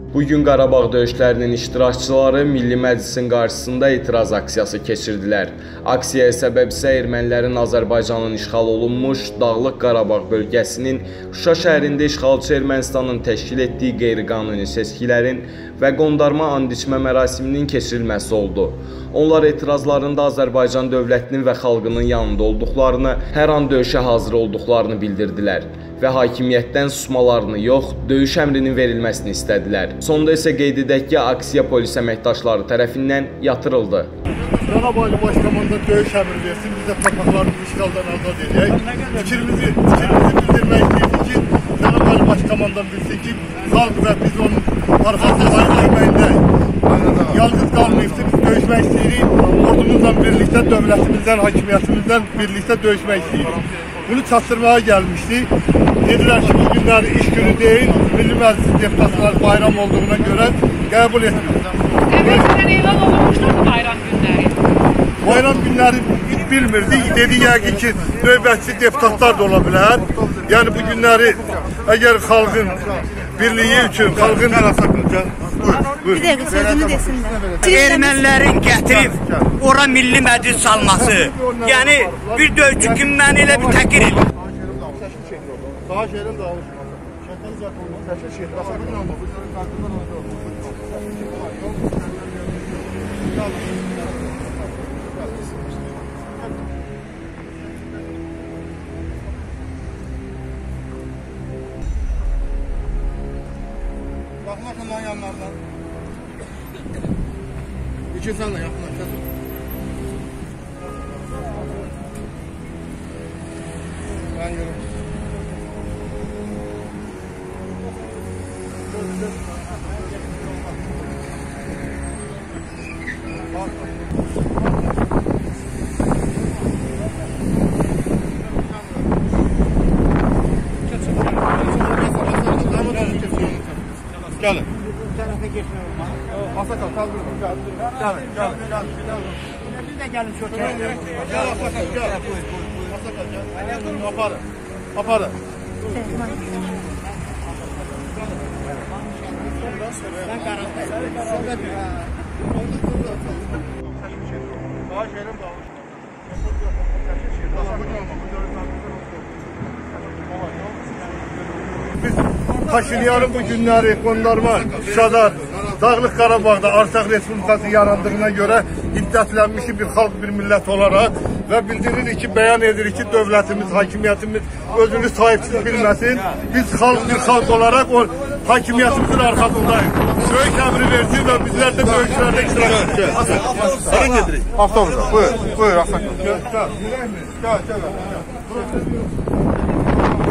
Bugün Qarabağ döyüşlərinin iştirakçıları Milli Məclisin qarşısında etiraz aksiyası keçirdilər. Aksiyaya səbəb isə ermənilərin Azərbaycanın işğal olunmuş Dağlıq Qarabağ bölgəsinin Şuşa şəhərində işğalçı Ermənistanın təşkil etdiyi qeyri-qanuni seçkilərin və qondarma and içmə mərasiminin keçirilməsi oldu. Onlar etirazlarında Azərbaycan dövlətinin və xalqının yanında olduqlarını, hər an döyüşə hazır olduqlarını bildirdilər və hakimiyyətdən susmalarını yox, döyüş əmrinin verilməsini istədilər. Sonda isə qeyd edək ki, aksiya polis əməkdaşları tərəfindən yatırıldı. Cənab Ali Başkomandan döyüş əmri versin, biz də torpaqlarımızı işğaldan azad edək. Fikrimizi bildirmək istəyirdik ki, Cənab Ali Başkomandan bilsin ki, xalq və biz onun arxasında ayrılmayındayıq. Yalnız qalmayıbdır, biz döyüşmək istəyirik. Ordumuzla birlikdə, dövlətimizdən, hakimiyyətimizdən birlikdə döyüşmək istəyirik. Bunu çatdırmaya gəlmişdik. Dedilər ki, bu günləri iş günü deyil, Milli Məclis deputatları bayram olduğuna görə qəbul etmiyor. Devletten elan olunmuşdur mu bayram günləri? Bayram günləri bilmirdik. Dedi yəqin ki, növbətçi deputatlar da ola bilər. Yəni bu günləri əgər xalqın birliyi üçün, xalqın... Bir dəqiqə sözünü desinlər. Ermənilərin gətirib ora Milli Məclis salması, yəni bir döyüşçü kimi məni elə bir təkir edir. Daha şehrin dağılışması. Şəhətən uzaq olmaz. Hər şey şehir. Basaqın olmaz. Yaxınlaşın lan yanlardan. İki senle yaxınlaşın. Ben görüm. Gelin. Asakal kaldırın. Gelin. Biz de gelin çok Gel Asakal gel. Asakal gel. Aparın. Ben karanlık. Daha şehrin dağılışması. Biz Paşinyanın bu günləri qondarma Şuşada, Dağlıq Qarabağda Artsaq Respublikası yarandığına görə hiddətlənmiş bir xalq, bir millət olaraq və bildiririk ki, bəyan edirik ki, dövlətimiz, hakimiyyətimiz özünü sahipsiz bilməsin. Biz xalq, bir xalq olaraq o hakimiyyətimizin arxasındayıq. Böyük əmri versin və bizlər də böyüklərdə iştirak edəcəyik. Sarın gedirik. Avtobusa, buyur, Asakal. Gel.